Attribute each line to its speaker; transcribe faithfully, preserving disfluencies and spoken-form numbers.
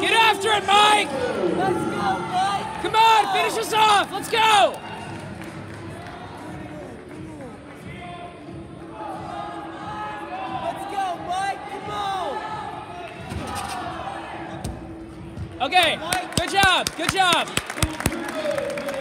Speaker 1: Get after it, Mike!
Speaker 2: Let's go, Mike!
Speaker 1: Come on, finish us off! Let's go!
Speaker 2: Let's go, Mike! Come on!
Speaker 1: Okay, good job, good job.